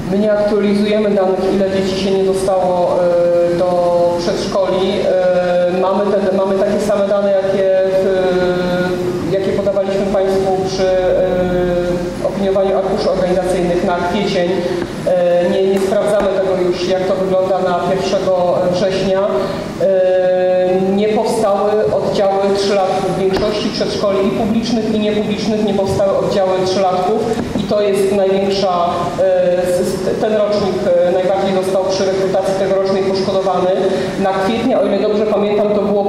My nie aktualizujemy danych, ile dzieci się nie dostało do przedszkoli. Mamy takie same dane, jakie podawaliśmy Państwu przy opiniowaniu arkuszy organizacyjnych na kwiecień. Nie sprawdzamy tego już, jak to wygląda na 1 września. Nie powstały oddziały trzylatków. W większości przedszkoli i publicznych, i niepublicznych nie powstały oddziały trzylatków i to jest największa, ten rocznik najbardziej został przy rekrutacji tegorocznej poszkodowany. Na kwietnia, o ile dobrze pamiętam, to było